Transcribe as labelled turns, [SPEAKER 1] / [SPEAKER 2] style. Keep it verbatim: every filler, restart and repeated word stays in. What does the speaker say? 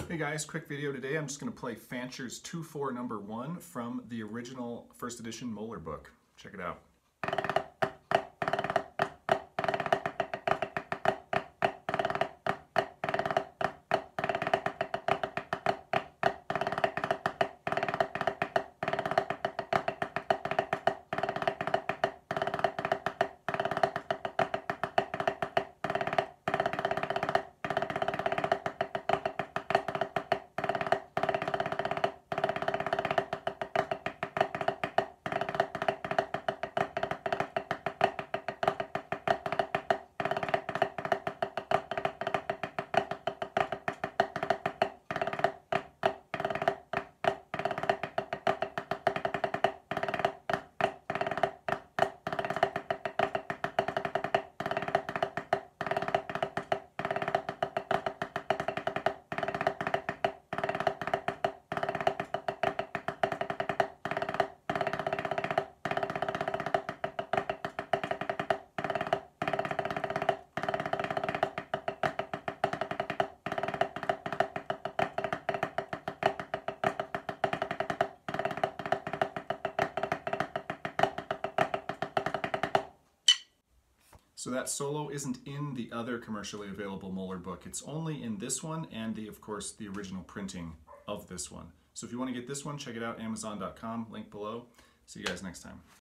[SPEAKER 1] Hey guys, quick video today. I'm just going to play Fancher's two four number one from the original first edition Moeller book. Check it out. So that solo isn't in the other commercially available Moeller book. It's only in this one and the, of course, the original printing of this one. So if you want to get this one, check it out, amazon dot com, link below. See you guys next time.